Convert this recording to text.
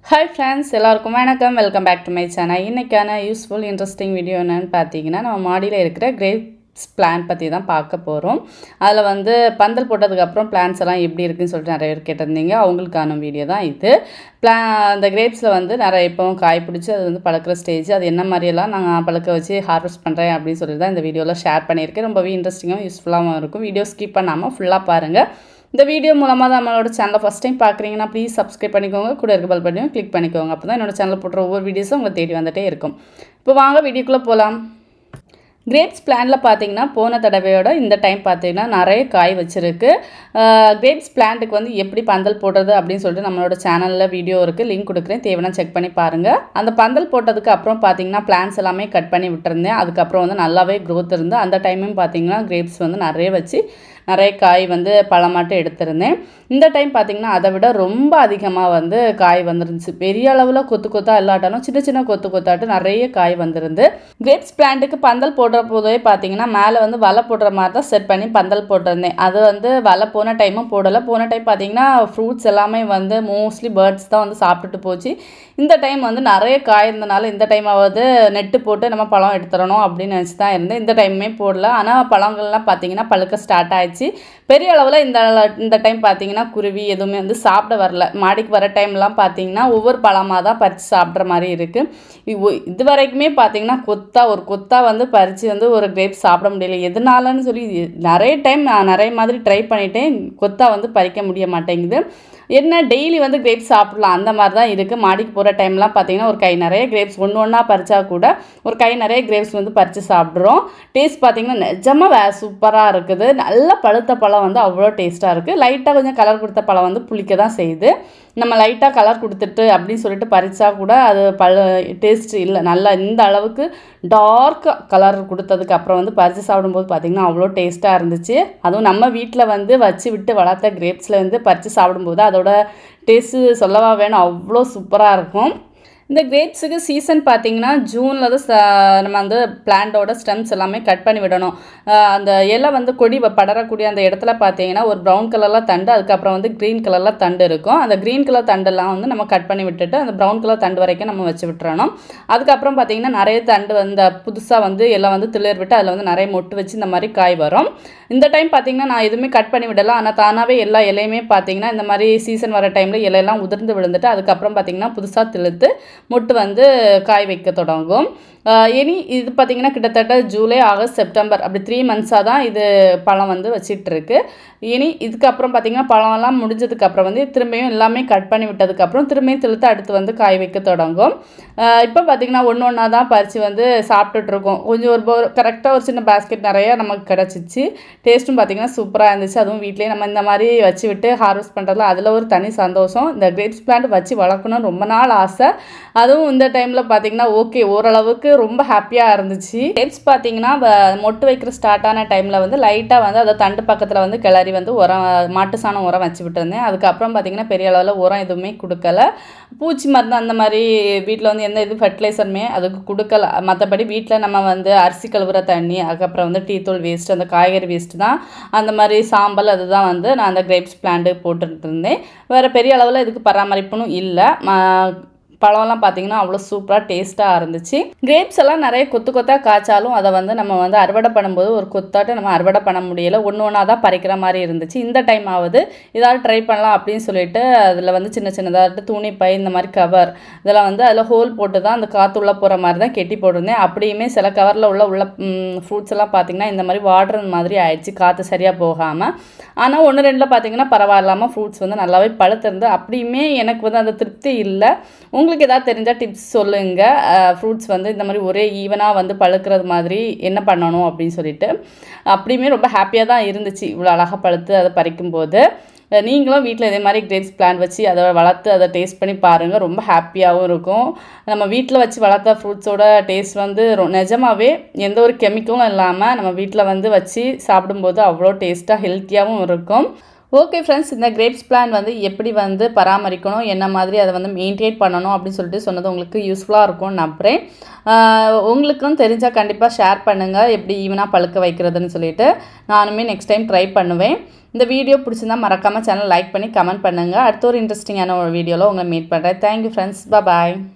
Hi friends, எல்லாருக்கும் வணக்கம். Welcome back to my channel. இன்னைக்கான யூஸ்ஃபுல் இன்ட்ரெஸ்டிங் வீடியோ என்னன்னு பார்த்தீங்கன்னா, நம்ம மாடியில் இருக்கிற கிரேப்ஸ் பிளான்ட் பற்றி தான் பார்க்க போகிறோம். அதில் வந்து பந்தல் போட்டதுக்கப்புறம் பிளான்ட்ஸ் எல்லாம் எப்படி இருக்குன்னு சொல்லிட்டு நிறைய பேர் கேட்டிருந்தீங்க. அவங்களுக்கான வீடியோ தான் இது. அந்த கிரேப்ஸில் வந்து நிறைய இப்போ காய் பிடிச்சி அது வந்து பழுக்கிற ஸ்டேஜ், அது என்ன மாதிரியெல்லாம் நான் பழுக்க வச்சு ஹார்வெஸ்ட் பண்ணுறேன் அப்படின்னு சொல்லி தான் இந்த வீடியோவில் ஷேர் பண்ணியிருக்கேன். ரொம்பவே இன்ட்ரெஸ்டிங்காகவும் யூஸ்ஃபுல்லாகவும் இருக்கும். வீடியோ ஸ்கிப் பண்ணாமல் ஃபுல்லாக பாருங்கள். இந்த வீடியோ மூலமாக தான் நம்மளோட சேனலை ஃபஸ்ட் டைம் பார்க்குறீங்கன்னா ப்ளீஸ் சப்ஸ்கிரைப் பண்ணிக்கோங்க. கூட இருக்க பெல் பட்டனையும் கிளிக் பண்ணிக்கோங்க. அப்போ தான் என்னோட சேனலில் போடுற ஒவ்வொரு வீடியோஸும் உங்களை தேடி வந்துகிட்டே இருக்கும். இப்போ வாங்க வீடியோக்குள்ளே போகலாம். கிரேப்ஸ் பிளான்ட்டில் பார்த்தீங்கன்னா போன தடவையோட இந்த டைம் பார்த்தீங்கன்னா நிறைய காய் வச்சுருக்கு. கிரேப்ஸ் பிளான்ட்டுக்கு வந்து எப்படி பந்தல் போடுறது அப்படின்னு சொல்லிட்டு நம்மளோட சேனலில் வீடியோ இருக்குது, லிங்க் கொடுக்குறேன், தேவைன்னா செக் பண்ணி பாருங்கள். அந்த பந்தல் போட்டதுக்கு அப்புறம் பார்த்தீங்கன்னா பிளான்ட்ஸ் எல்லாமே கட் பண்ணி விட்டுருந்தேன். அதுக்கப்புறம் வந்து நல்லாவே க்ரோத் இருந்து அந்த டைமும் பார்த்தீங்கன்னா கிரேப்ஸ் வந்து நிறைய வச்சு நிறைய காய் வந்து பழமாட்டம் எடுத்திருந்தேன். இந்த டைம் பார்த்திங்கன்னா அதை விட ரொம்ப அதிகமாக வந்து காய் வந்துருந்துச்சு. பெரிய அளவில் கொத்து கொத்தாக இல்லாட்டாலும் சின்ன சின்ன கொத்து கொத்தாட்டு நிறைய காய் வந்துருந்து. கிரேப்ஸ் பிளான்ட்டுக்கு பந்தல் போடுற போதே பார்த்திங்கன்னா மேலே வந்து வலை போடுற மாதிரி தான் செட் பண்ணி பந்தல் போட்டிருந்தேன். அது வந்து வலை போன டைமும் போடலை. போன டைம் பார்த்திங்கன்னா ஃப்ரூட்ஸ் எல்லாமே வந்து மோஸ்ட்லி பேர்ட்ஸ் தான் வந்து சாப்பிட்டுட்டு போச்சு. இந்த டைம் வந்து நிறைய காய் இருந்தனால இந்த டைமாவது நெட்டு போட்டு நம்ம பழம் எடுத்துடணும் அப்படின்னு நினச்சி தான் இருந்தேன். இந்த டைமே போடல. ஆனால் பழங்கள்லாம் பார்த்திங்கன்னா பழுக்க ஸ்டார்ட் ஆயிடுச்சு. பெரிய அளவில் இந்த டைம் பார்த்தீங்கன்னா குருவி எதுவுமே வந்து சாப்பிட வரல. மாடிக்கு வர டைம்லாம் பார்த்தீங்கன்னா ஒவ்வொரு பழமாக தான் பறித்து சாப்பிட்ற மாதிரி இருக்குது. இது வரைக்குமே பார்த்தீங்கன்னா ஒரு கொத்தா வந்து பறித்து வந்து ஒரு கிரேப்ஸ் சாப்பிட முடியல. எதனாலன்னு சொல்லி நிறைய டைம் நான் நிறைய மாதிரி ட்ரை பண்ணிட்டேன். கொத்தா வந்து பறிக்க முடிய மாட்டேங்குது. என்ன டெய்லி வந்து கிரேப்ஸ் சாப்பிடலாம் அந்த மாதிரி தான் இருக்குது. மாடிக்கு போகிற டைம்லாம் பார்த்தீங்கன்னா ஒரு கை நிறைய கிரேப்ஸ் ஒன்றா பறித்தா கூட ஒரு கை நிறைய கிரேப்ஸ் வந்து பறித்து சாப்பிட்றோம். டேஸ்ட் பார்த்தீங்கன்னா நிஜமாக சூப்பராக இருக்குது. நல்ல பழுத்த பழம் வந்து அவ்வளோ டேஸ்ட்டாக இருக்குது. லைட்டாக கொஞ்சம் கலர் கொடுத்த பழம் வந்து புளிக்க தான் செய்யுது. நம்ம லைட்டாக கலர் கொடுத்துட்டு அப்படின்னு சொல்லிட்டு பறித்தா கூட அது டேஸ்ட் இல்லை. நல்லா இந்த அளவுக்கு டார்க் கலர் கொடுத்ததுக்கு அப்புறம் வந்து பறித்து சாப்பிடும்போது பார்த்திங்கன்னா அவ்வளோ டேஸ்ட்டாக இருந்துச்சு. அதுவும் நம்ம வீட்டில் வந்து வச்சு விட்டு வளர்த்த கிரேப்ஸில் வந்து பறித்து சாப்பிடும்போது அதோட டேஸ்ட்டு சொல்லவா வேணும், அவ்வளோ சூப்பராக இருக்கும். இந்த கிரேப்ஸுக்கு சீசன் பார்த்திங்கன்னா ஜூனில் தான் நம்ம வந்து பிளான்ட்டோட ஸ்டெம்ஸ் எல்லாமே கட் பண்ணி விடணும். அந்த இலை வந்து கொடி படரக்கூடிய அந்த இடத்துல பார்த்தீங்கன்னா ஒரு ப்ரௌன் கலரில் தண்டு, அதுக்கப்புறம் வந்து க்ரீன் கலரில் தண்டு இருக்கும். அந்த க்ரீன் கலர் தண்டெல்லாம் வந்து நம்ம கட் பண்ணி விட்டுட்டு அந்த ப்ரௌன் கலர் தண்டு வரைக்கும் நம்ம வச்சு விட்டுறணும். அதுக்கப்புறம் பார்த்திங்கன்னா நிறைய தண்டு வந்து புதுசாக வந்து எல்லாம் வந்து துளிர் விட்டு அதில் வந்து நிறைய மொட்டு வச்சு இந்த மாதிரி காய் வரும். இந்த டைம் பார்த்திங்கன்னா நான் எதுவுமே கட் பண்ணி விடலாம். ஆனால் தானாகவே எல்லா இலையுமே பார்த்திங்கன்னா இந்த மாதிரி சீசன் வர டைமில் இலையெல்லாம் உதிர்ந்து விழுந்துட்டு அதுக்கப்புறம் பார்த்திங்கன்னா புதுசாக திழுத்து மொட்டு வந்து காய் வைக்க தொடங்கும். இனி இது பார்த்திங்கன்னா கிட்டத்தட்ட ஜூலை, ஆகஸ்ட், செப்டம்பர் அப்படி 3 மந்த்ஸாக தான் இது பழம் வந்து வச்சிட்ருக்கு. இனி இதுக்கப்புறம் பார்த்திங்கன்னா பழம்லாம் முடிஞ்சதுக்கப்புறம் வந்து திரும்பியும் எல்லாமே கட் பண்ணி விட்டதுக்கப்புறம் திரும்பியும் திழுத்து அடுத்து வந்து காய் வைக்க தொடங்கும். இப்போ பார்த்திங்கன்னா ஒன்றா தான் பறித்து வந்து சாப்பிட்டுட்ருக்கோம். கொஞ்சம் ஒரு கரெக்டாக ஒரு சின்ன பேஸ்கெட் நிறையா நமக்கு கிடச்சிச்சு. டேஸ்ட்டும் பார்த்திங்கன்னா சூப்பராக இருந்துச்சு. அதுவும் வீட்டிலே நம்ம இந்த மாதிரி வச்சு விட்டு ஹார்வெஸ்ட் பண்ணுறதுல அதில் ஒரு தனி சந்தோஷம். இந்த கிரேப்ஸ் பிளான்ட் வச்சு வளர்க்கணும்னு ரொம்ப நாள் ஆசை. அதுவும் இந்த டைமில் பார்த்திங்கன்னா ஓகே ஓரளவுக்கு ரொம்ப ஹாப்பியாக இருந்துச்சு. கிரேப்ஸ் பார்த்திங்கன்னா மொட்டு வைக்கிற ஸ்டார்ட் ஆன டைமில் வந்து லைட்டாக வந்து அதை தண்டு பக்கத்தில் வந்து கிளறி வந்து மாட்டு சாணம் உரம் வச்சு விட்டுருந்தேன். அதுக்கப்புறம் பார்த்திங்கன்னா பெரிய அளவில் உரம் எதுவுமே கொடுக்கல. பூச்சி மருந்து அந்த மாதிரி வீட்டில் வந்து எந்த இது ஃபர்டிலைசருமே அதுக்கு கொடுக்கல. மற்றபடி வீட்டில் நம்ம வந்து அரிசி கழுவுற தண்ணி, அதுக்கப்புறம் வந்து டீ தூள் வேஸ்ட்டு, அந்த காய்கறி வேஸ்ட்டு தான், அந்த மாதிரி சாம்பல் அதுதான் வந்து நான் அந்த கிரேப்ஸ் பிளான்ட்டு போட்டுட்டு இருந்தேன். வேறு பெரிய அளவில் இதுக்கு பராமரிப்புனும் இல்லை. பழம்லாம் பார்த்திங்கன்னா அவ்வளோ சூப்பராக டேஸ்ட்டாக இருந்துச்சு. கிரேப்ஸ் எல்லாம் நிறைய கொத்து கொத்தாக காய்ச்சாலும் அதை வந்து நம்ம வந்து அறுவடை பண்ணும்போது ஒரு கொத்தாட்டு நம்ம அறுவடை பண்ண முடியலை. ஒன்றா தான் பறிக்கிற மாதிரி இருந்துச்சு. இந்த டைம் ஆகுது ஏதாவது ட்ரை பண்ணலாம் அப்படின்னு சொல்லிட்டு அதில் வந்து சின்ன சின்னதாட்டு துணிப்பை இந்த மாதிரி கவர் இதெல்லாம் வந்து அதில் ஹோல் போட்டு தான் அந்த காற்று உள்ளே போகிற மாதிரி தான் கெட்டி போட்டிருந்தேன். அப்படியுமே சில கவரில் உள்ள ஃப்ரூட்ஸ் எல்லாம் பார்த்திங்கன்னா இந்த மாதிரி வாடுறது மாதிரி ஆயிடுச்சு, காற்று சரியாக போகாமல். ஆனால் 1-2 பார்த்திங்கன்னா பரவாயில்லாமல் ஃப்ரூட்ஸ் வந்து நல்லாவே பழுத்திருந்து. அப்படியுமே எனக்கு வந்து அந்த திருப்தி இல்லை. உங்களுக்கு ஏதாவது தெரிஞ்சால் டிப்ஸ் சொல்லுங்கள். ஃப்ரூட்ஸ் வந்து இந்த மாதிரி ஒரே ஈவனாக வந்து பழுக்கிறது மாதிரி என்ன பண்ணணும் அப்படின்னு சொல்லிட்டு. அப்படியுமே ரொம்ப ஹாப்பியாக தான் இருந்துச்சு இவ்வளோ அழகாக பழுத்து அதை பறிக்கும்போது. நீங்களும் வீட்டில் இதே மாதிரி கிரேப்ஸ் பிளான்ட் வச்சு அதை வளர்த்து அதை டேஸ்ட் பண்ணி பாருங்கள். ரொம்ப ஹாப்பியாகவும் இருக்கும். நம்ம வீட்டில் வச்சு வளர்த்த ஃப்ரூட்ஸோட டேஸ்ட் வந்து நிஜமாகவே எந்த ஒரு கெமிக்கலும் இல்லாமல் நம்ம வீட்டில் வந்து வச்சு சாப்பிடும்போது அவ்வளோ டேஸ்ட்டாக ஹெல்த்தியாகவும் இருக்கும். ஓகே ஃப்ரெண்ட்ஸ், இந்த கிரேப்ஸ் பிளான் வந்து எப்படி வந்து பராமரிக்கணும், என்ன மாதிரி அதை வந்து மெயின்டைன் பண்ணணும் அப்படின்னு சொல்லிட்டு சொன்னது உங்களுக்கு யூஸ்ஃபுல்லாக இருக்கும்னு நம்புகிறேன். உங்களுக்கும் தெரிஞ்சால் கண்டிப்பாக ஷேர் பண்ணுங்கள் எப்படி ஈவனாக பழுக்க வைக்கிறதுன்னு சொல்லிட்டு. நானுமே நெக்ஸ்ட் டைம் ட்ரை பண்ணுவேன். இந்த வீடியோ பிடிச்சிருந்தால் மறக்காமல் சேனல் லைக் பண்ணி கமெண்ட் பண்ணுங்கள். அடுத்த ஒரு இன்ட்ரெஸ்டிங்கான ஒரு வீடியோவில் உங்களை மீட் பண்ணுறேன். தேங்க்யூ ஃப்ரெண்ட்ஸ், பாய்.